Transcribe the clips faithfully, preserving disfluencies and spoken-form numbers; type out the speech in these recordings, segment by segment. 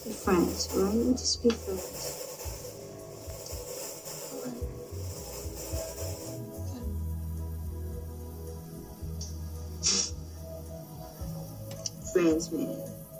be friends, alright? We'll just be friends. Friends, man.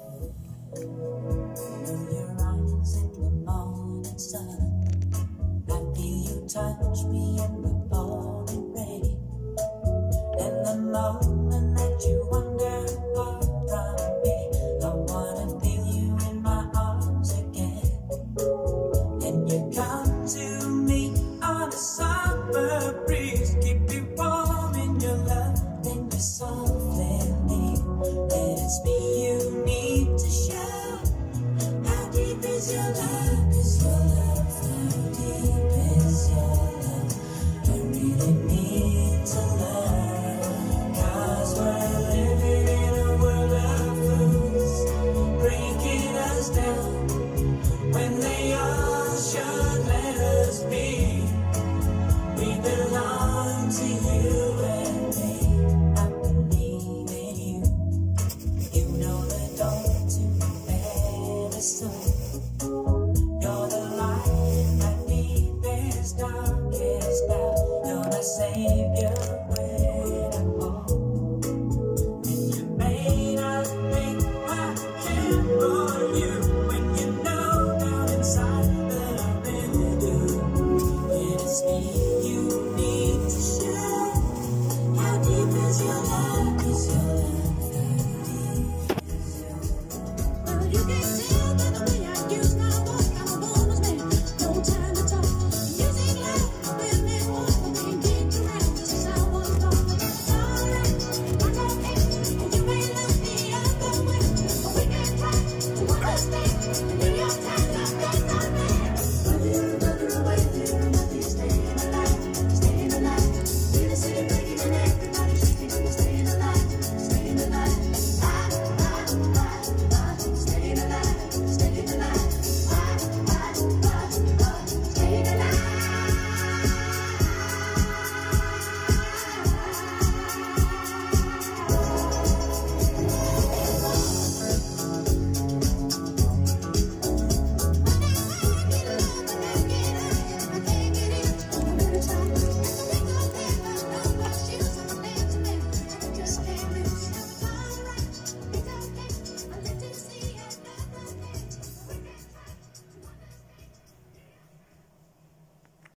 Your eyes in the morning sun. I feel you touch me in the pouring rain. And the moment that you wander far from me, I wanna feel you in my arms again. And you come to me on a summer breeze, keep me warm in your love, then you softly leave. And it's me you need to show. How deep is your love? Is your love? How deep is your love? I really need to learn. Cause we're living in a world of fools, breaking us down when they all should let us be. We belong to you and me. I believe in you. You know the door to medicine. You're the light that need this darkest hour. You're my savior when I'm home. And you may not think I care for you when you know down inside that I really do. It's me you need to show. How deep is your love? Is your love?